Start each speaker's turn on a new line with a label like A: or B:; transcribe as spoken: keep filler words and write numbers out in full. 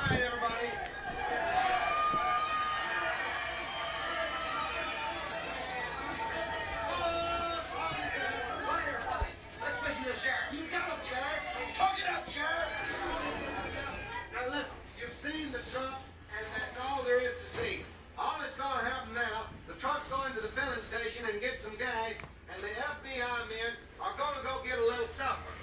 A: right, everybody. Let's listen to the sheriff. You tell him, Sheriff. Talk it up, Sheriff. Now listen, you've seen the truck, and that's all there is to see. All that's going to happen now, the truck's going to the filling station and get some gas, and the F B I men are going to go get a little supper.